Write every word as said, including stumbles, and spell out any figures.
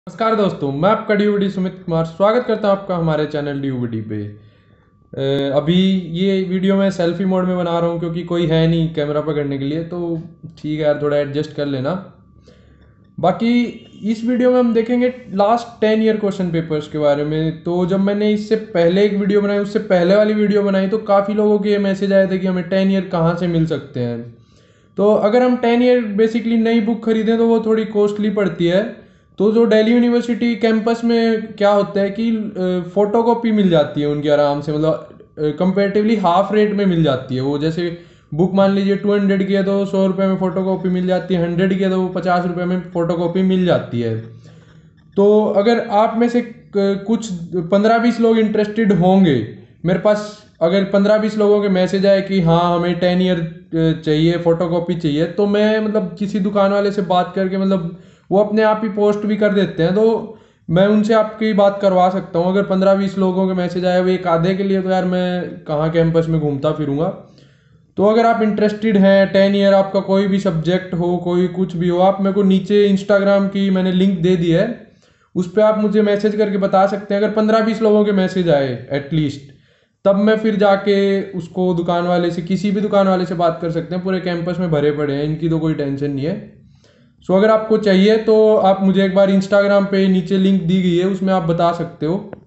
नमस्कार दोस्तों, मैं आपका डी सुमित कुमार स्वागत करता हूं आपका हमारे चैनल डी पे। अ, अभी ये वीडियो मैं सेल्फी मोड में बना रहा हूं क्योंकि कोई है नहीं कैमरा पकड़ने के लिए, तो ठीक है यार, थोड़ा एडजस्ट कर लेना। बाकी इस वीडियो में हम देखेंगे last ten year question papers के बारे में। तो जब मैंने इससे पहले एक वीडियो बनाई, उससे पहले वाली वीडियो बनाई, तो काफ़ी लोगों के मैसेज आए थे कि हमें टेन ईयर कहाँ से मिल सकते हैं। तो अगर हम टेन ईयर बेसिकली नई बुक खरीदें तो वो थोड़ी कॉस्टली पड़ती है। तो जो दिल्ली यूनिवर्सिटी कैंपस में क्या होता है कि फोटो कॉपी मिल जाती है उनकी आराम से, मतलब कंपेरेटिवली हाफ रेट में मिल जाती है। वो जैसे बुक मान लीजिए टू हंड्रेड की है तो सौ रुपये में फोटो कॉपी मिल जाती है, हंड्रेड की है तो वो पचास रुपये में फोटो कॉपी मिल जाती है। तो अगर आप में से कुछ पंद्रह बीस लोग इंटरेस्टेड होंगे, मेरे पास अगर पंद्रह बीस लोगों के मैसेज आए कि हाँ हमें टेन ईयर चाहिए, फोटो कॉपी चाहिए, तो मैं मतलब किसी दुकान वाले से बात करके, मतलब वो अपने आप ही पोस्ट भी कर देते हैं, तो मैं उनसे आपकी बात करवा सकता हूँ। अगर पंद्रह बीस लोगों के मैसेज आए, वो एक आधे के लिए तो यार मैं कहाँ कैंपस में घूमता फिरूंगा। तो अगर आप इंटरेस्टेड हैं, टेन ईयर आपका कोई भी सब्जेक्ट हो, कोई कुछ भी हो, आप मेरे को नीचे इंस्टाग्राम की मैंने लिंक दे दी है, उस पर आप मुझे मैसेज करके बता सकते हैं। अगर पंद्रह बीस लोगों के मैसेज आए एटलीस्ट, तब मैं फिर जाके उसको दुकान वाले से, किसी भी दुकान वाले से बात कर सकते हैं। पूरे कैंपस में भरे पड़े हैं, इनकी तो कोई टेंशन नहीं है। सो अगर आपको चाहिए तो आप मुझे एक बार इंस्टाग्राम पे नीचे लिंक दी गई है, उसमें आप बता सकते हो।